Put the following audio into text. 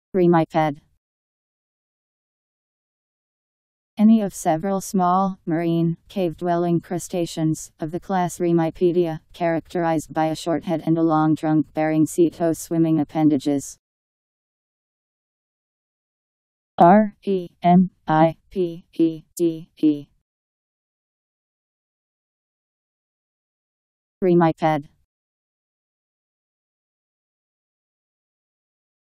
Remipede. Any of several small, marine, cave-dwelling crustaceans, of the class Remipedia, characterized by a short head and a long trunk bearing setose swimming appendages. Remipede. Remipede.